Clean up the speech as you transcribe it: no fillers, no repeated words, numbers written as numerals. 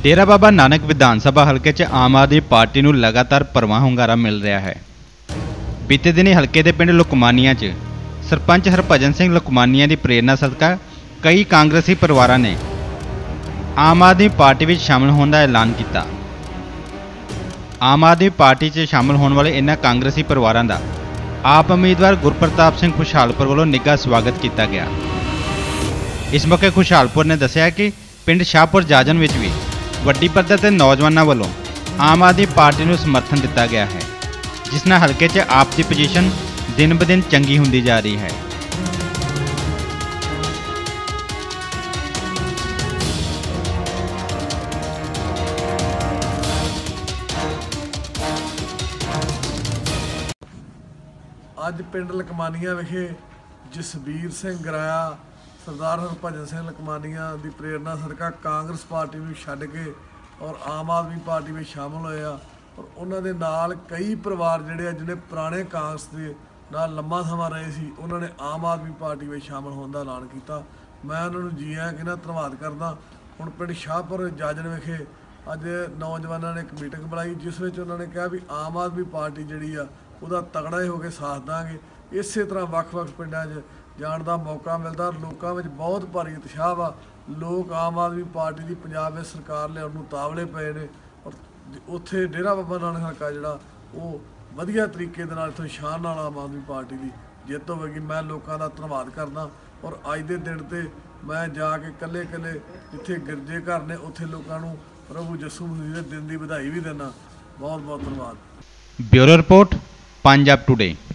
डेरा बाबा नानक विधान सभा हल्के च आम आदमी पार्टी नूं लगातार भरवां हुंगारा मिल रहा है। बीते दिनी हल्के दे पिंड लुकमानिया च सरपंच हरभजन सिंह लुकमानिया की प्रेरणा सदका कई कांग्रेसी परिवारां ने आम आदमी पार्टी में शामिल होने का ऐलान किया। आम आदमी पार्टी च शामिल होने वाले इन्हां कांग्रेसी परिवारां दा आप उम्मीदवार गुरप्रताप सिंह खुशहालपुर वालों निघा स्वागत किया गया। इस मौके खुशहालपुर ने दस्सिया कि पिंड शाहपुर जाजन विच भी वड्डी पद्धर ते नौजवानों वालों आम आदमी पार्टी नूं समर्थन दिता गया है, जिस नाल हल्के च आप दी पोजीशन दिन ब दिन चंगी हुंदी जा रही है। ਅੱਜ ਪਿੰਡ ਲਕਮਾਨੀਆਂ ਵਿਖੇ ਜਸਬੀਰ ਸਿੰਘ ਗਰਾਇਆ सरदार हरभजन सिंह लकमानिया की प्रेरणा सदका कांग्रेस पार्टी में छड्ड के और आम आदमी पार्टी में शामिल होया और उन्होंने नाल कई परिवार जिहड़े जिन्हें पुराने कांग्रेस के नाल लंबा समा रहे सी उन्होंने आम आदमी पार्टी में शामिल होने का ऐलान किया। मैं उन्होंने जी आया कि धन्यवाद करदा। हुण पिंड शाहपुर जाजन विखे अज नौजवानों ने एक मीटिंग बुलाई जिस विच उन्होंने कहा भी आम आदमी पार्टी जिहड़ी आ उहदा तगड़ा हो के साथ दांगे। इस तरह वक्-वक् पिंडां 'च जाण का मौका मिलता, लोगों में बहुत भारी उत्साह वा। लोग आम आदमी पार्टी की पंजाब में सरकार लियाउण नूं तावले पे ने और उत्थे डेरा बाबा नानक हल्का जिहड़ा वो वधिया तरीके दे नाल इत्थों शान नाल आम आदमी पार्टी की जित होवेगी। मैं लोगों का धन्यवाद करदा और अज दे दिन ते मैं जाके कल्ले कल्ले जिथे गिरजे घर ने उत्थे लोगों नूं प्रभु जस्सू मसीह दे दिन की बधाई भी देना। बहुत बहुत धन्यवाद। Bureau report Punjab today.